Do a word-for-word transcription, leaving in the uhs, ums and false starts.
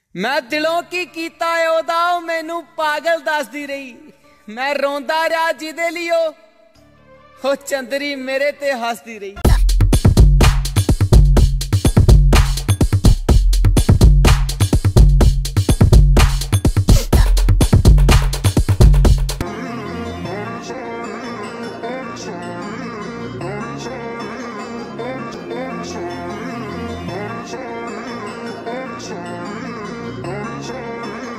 मैं दिलों की कीता ओदा मैनू पागल दसदी रही। मैं रोंदा रहा जिदे लियो ओ चंदरी मेरे ते हसदी रही।